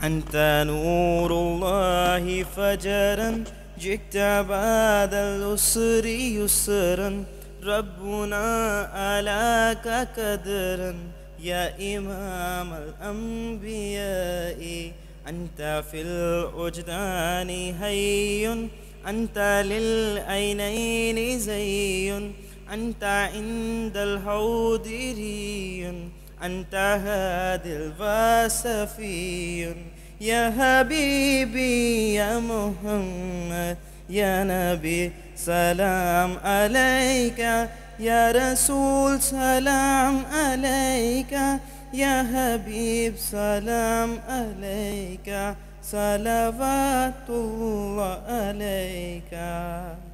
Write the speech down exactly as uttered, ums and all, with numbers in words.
أنت نور الله فجرا، جئت بعد العسر يسرا، ربنا ألاك قدرا يا إمام الأنبياء. أنت في الوجدان حي، أنت للعينين زي، أنت عند الحوض ري، أنت هادي الواسفي. يا حبيبي يا محمد يا نبي سلام عليك، يا رسول سلام عليك، يا حبيب سلام عليك، صلوات الله عليك.